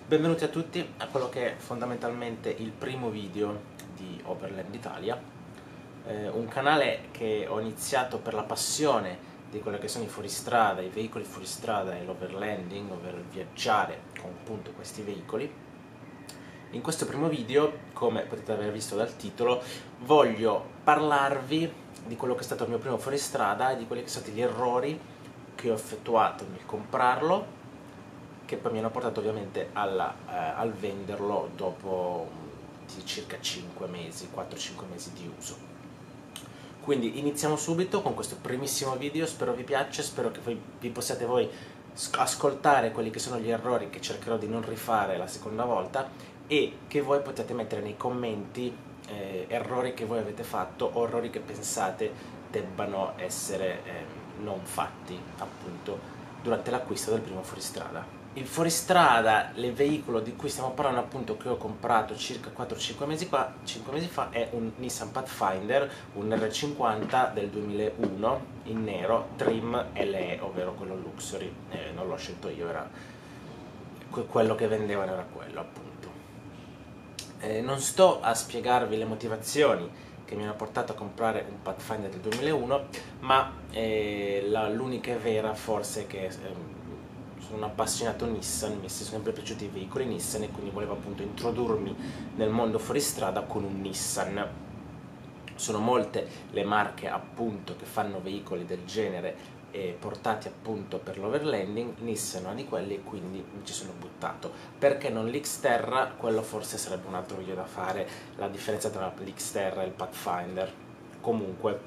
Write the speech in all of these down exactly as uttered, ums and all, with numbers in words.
Benvenuti a tutti a quello che è fondamentalmente il primo video di Overland Italia, eh, un canale che ho iniziato per la passione di quello che sono i fuoristrada, i veicoli fuoristrada e l'overlanding, ovvero il viaggiare con appunto questi veicoli. In questo primo video, come potete aver visto dal titolo, voglio parlarvi di quello che è stato il mio primo fuoristrada e di quelli che sono stati gli errori che ho effettuato nel comprarlo, che poi mi hanno portato ovviamente alla, eh, al venderlo dopo um, circa cinque mesi, quattro cinque mesi di uso. Quindi iniziamo subito con questo primissimo video, spero vi piaccia, spero che voi, vi possiate voi ascoltare quelli che sono gli errori che cercherò di non rifare la seconda volta e che voi potete mettere nei commenti eh, errori che voi avete fatto o errori che pensate debbano essere eh, non fatti appunto durante l'acquisto del primo fuoristrada. Il fuoristrada, il veicolo di cui stiamo parlando appunto, che ho comprato circa quattro cinque mesi fa, cinque mesi fa, è un Nissan Pathfinder, un R cinquanta del duemilauno in nero, trim L E, ovvero quello luxury, eh, non l'ho scelto io, era quello che vendevano, era quello appunto. Eh, non sto a spiegarvi le motivazioni che mi hanno portato a comprare un Pathfinder del duemilauno, ma eh, l'unica vera forse è che eh, sono un appassionato Nissan, mi sono sempre piaciuti i veicoli Nissan e quindi volevo appunto introdurmi nel mondo fuoristrada con un Nissan. Sono molte le marche appunto che fanno veicoli del genere e portati appunto per l'overlanding, Nissan è una di quelli e quindi mi ci sono buttato. Perché non l'Xterra? Quello forse sarebbe un altro video da fare, la differenza tra l'Xterra e il Pathfinder. Comunque,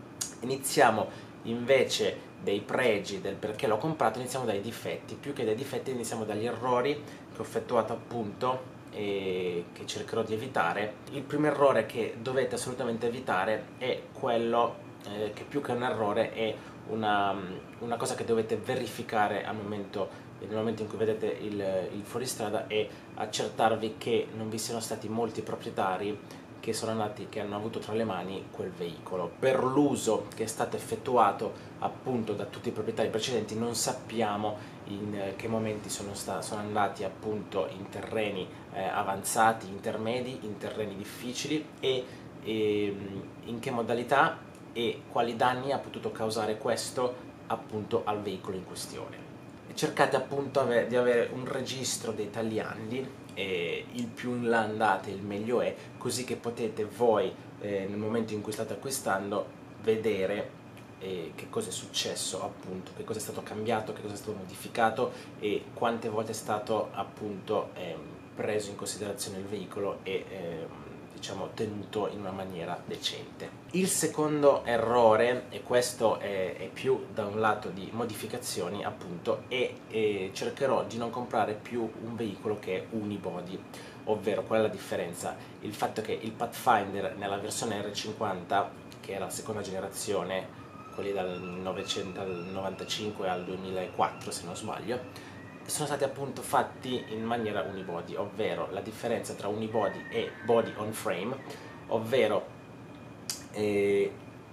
iniziamo invece dei pregi, del perché l'ho comprato, iniziamo dai difetti. Più che dai difetti iniziamo dagli errori che ho effettuato appunto e che cercherò di evitare. Il primo errore che dovete assolutamente evitare è quello eh, che più che un errore è una, una cosa che dovete verificare al momento, nel momento in cui vedete il, il fuoristrada, e accertarvi che non vi siano stati molti proprietari che sono andati, che hanno avuto tra le mani quel veicolo. Per l'uso che è stato effettuato appunto da tutti i proprietari precedenti non sappiamo in che momenti sono, sono andati appunto in terreni eh, avanzati, intermedi, in terreni difficili e, e in che modalità e quali danni ha potuto causare questo appunto al veicolo in questione. E cercate appunto di avere un registro dei tagliandi, e il più in là andate il meglio è, così che potete voi eh, nel momento in cui state acquistando vedere eh, che cosa è successo appunto, che cosa è stato cambiato, che cosa è stato modificato e quante volte è stato appunto eh, preso in considerazione il veicolo e eh, diciamo tenuto in una maniera decente. Il secondo errore, e questo è, è più da un lato di modificazioni appunto, e, e cercherò di non comprare più un veicolo che è unibody, ovvero qual è la differenza? Il fatto che il Pathfinder nella versione R cinquanta, che era la seconda generazione, quelli dal novecentonovantacinque al duemilaquattro se non sbaglio, sono stati appunto fatti in maniera unibody, ovvero la differenza tra unibody e body on frame, ovvero eh,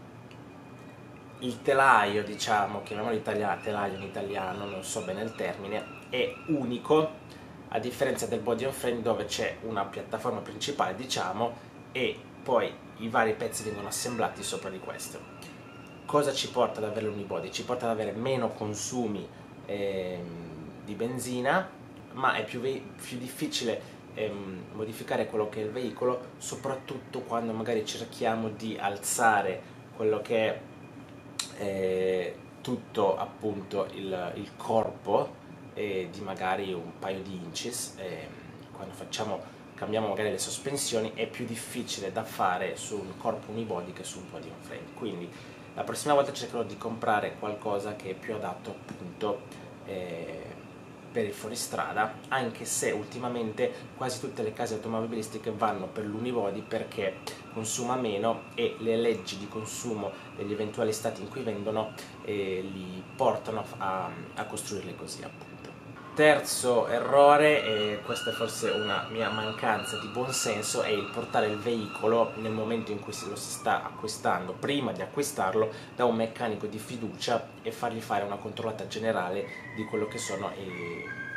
il telaio, diciamo, chiamiamolo italia, telaio in italiano, non so bene il termine, è unico, a differenza del body on frame dove c'è una piattaforma principale, diciamo, e poi i vari pezzi vengono assemblati sopra di questo. Cosa ci porta ad avere l'unibody? Ci porta ad avere meno consumi ehm, di benzina, ma è più, più difficile ehm, modificare quello che è il veicolo, soprattutto quando magari cerchiamo di alzare quello che è eh, tutto appunto il, il corpo eh, di magari un paio di inches. Eh, quando facciamo, cambiamo magari le sospensioni, è più difficile da fare su un corpo unibody che su un body on frame. Quindi la prossima volta cercherò di comprare qualcosa che è più adatto appunto eh, per il fuoristrada, anche se ultimamente quasi tutte le case automobilistiche vanno per l'unibody perché consuma meno e le leggi di consumo degli eventuali stati in cui vendono eh, li portano a, a costruirle così appunto. Terzo errore, e questa è forse una mia mancanza di buonsenso, è il portare il veicolo nel momento in cui si lo si sta acquistando, prima di acquistarlo, da un meccanico di fiducia e fargli fare una controllata generale di quello che sono i,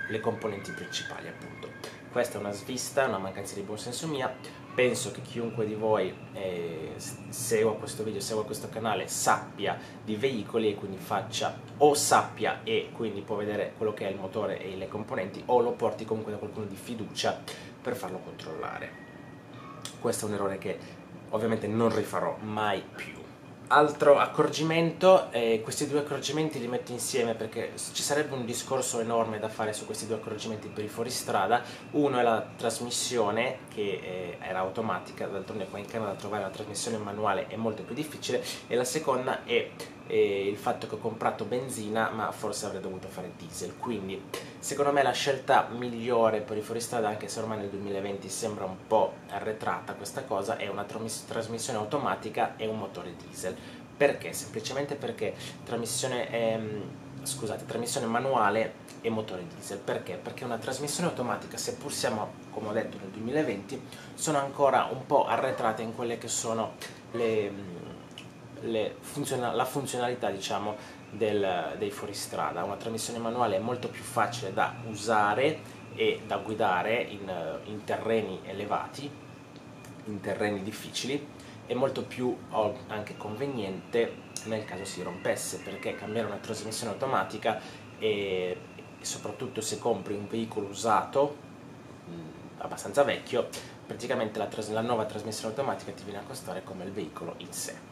le componenti principali, appunto. Questa è una svista, una mancanza di buonsenso mia. Penso che chiunque di voi eh, segua questo video, segua questo canale, sappia di veicoli e quindi faccia, o sappia e quindi può vedere quello che è il motore e le componenti, o lo porti comunque da qualcuno di fiducia per farlo controllare. Questo è un errore che ovviamente non rifarò mai più. Altro accorgimento, eh, questi due accorgimenti li metto insieme perché ci sarebbe un discorso enorme da fare su questi due accorgimenti per i fuoristrada. Uno è la trasmissione, che eh, era automatica, d'altronde qua in Canada trovare la trasmissione manuale è molto più difficile, e la seconda è eh, il fatto che ho comprato benzina ma forse avrei dovuto fare diesel. Quindi secondo me la scelta migliore per i fuoristrada, anche se ormai nel duemilaventi sembra un po' arretrata questa cosa, è una trasmissione automatica e un motore diesel. Perché? Semplicemente perché trasmissione, ehm, scusate, trasmissione manuale e motore diesel. Perché? Perché una trasmissione automatica, seppur siamo, come ho detto, nel duemilaventi, sono ancora un po' arretrate in quelle che sono le, le funziona la funzionalità, diciamo, del, dei fuoristrada. Una trasmissione manuale è molto più facile da usare e da guidare in, in terreni elevati, in terreni difficili, è molto più anche conveniente nel caso si rompesse, perché cambiare una trasmissione automatica e, e soprattutto se compri un veicolo usato mh, abbastanza vecchio, praticamente la, la nuova trasmissione automatica ti viene a costare come il veicolo in sé.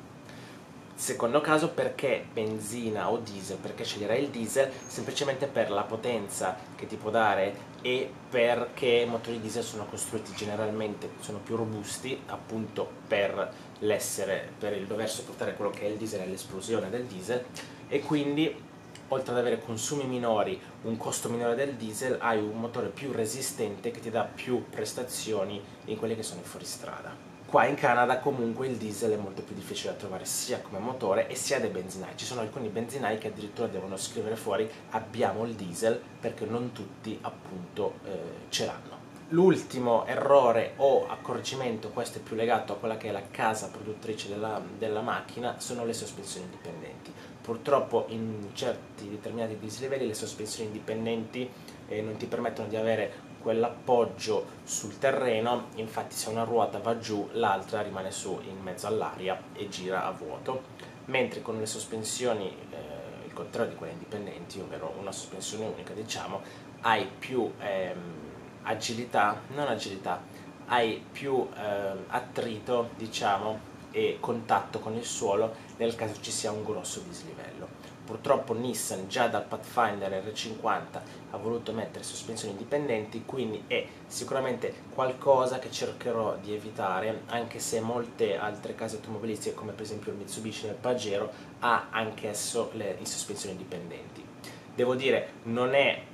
Secondo caso, perché benzina o diesel? Perché sceglierei il diesel? Semplicemente per la potenza che ti può dare e perché i motori diesel sono costruiti generalmente, sono più robusti appunto per l'essere, per il dover sopportare quello che è il diesel e l'esplosione del diesel, e quindi oltre ad avere consumi minori, un costo minore del diesel, hai un motore più resistente che ti dà più prestazioni in quelli che sono i fuoristrada. Qua in Canada comunque il diesel è molto più difficile da trovare sia come motore e sia dai benzinai. Ci sono alcuni benzinai che addirittura devono scrivere fuori abbiamo il diesel, perché non tutti appunto eh, ce l'hanno. L'ultimo errore o accorgimento, questo è più legato a quella che è la casa produttrice della, della macchina, sono le sospensioni indipendenti. Purtroppo in certi determinati dislivelli le sospensioni indipendenti eh, non ti permettono di avere quell'appoggio sul terreno, infatti se una ruota va giù l'altra rimane su in mezzo all'aria e gira a vuoto, mentre con le sospensioni, eh, il contrario di quelle indipendenti, ovvero una sospensione unica, diciamo, hai più ehm, agilità, non agilità, hai più ehm, attrito, diciamo, e contatto con il suolo nel caso ci sia un grosso dislivello. Purtroppo Nissan già dal Pathfinder R cinquanta ha voluto mettere sospensioni indipendenti, quindi è sicuramente qualcosa che cercherò di evitare, anche se molte altre case automobilistiche come per esempio il Mitsubishi nel Pajero ha anch'esso le, le sospensioni indipendenti. Devo dire, non è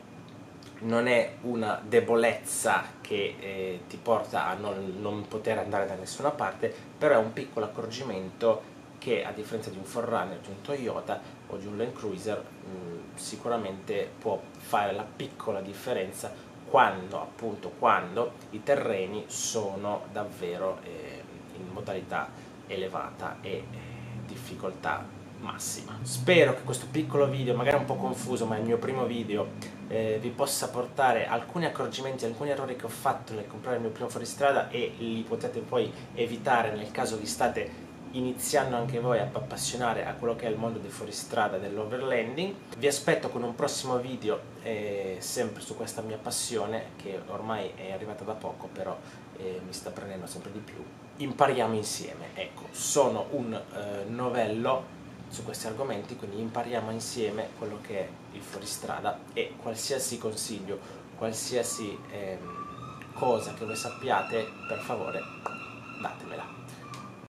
non è una debolezza che eh, ti porta a non, non poter andare da nessuna parte, però è un piccolo accorgimento che, a differenza di un four runner, di un Toyota o di un Land Cruiser, mh, sicuramente può fare la piccola differenza quando, appunto, quando i terreni sono davvero eh, in modalità elevata e eh, difficoltà massima. Spero che questo piccolo video, magari un po' confuso, ma è il mio primo video, eh, vi possa portare alcuni accorgimenti, alcuni errori che ho fatto nel comprare il mio primo fuoristrada, e li potete poi evitare nel caso vi state iniziando anche voi a appassionare a quello che è il mondo del fuoristrada, dell'overlanding. Vi aspetto con un prossimo video eh, sempre su questa mia passione, che ormai è arrivata da poco, però eh, mi sta prendendo sempre di più. Impariamo insieme, ecco, sono un eh, novello su questi argomenti, quindi impariamo insieme quello che è il fuoristrada, e qualsiasi consiglio, qualsiasi ehm, cosa che voi sappiate, per favore datemela.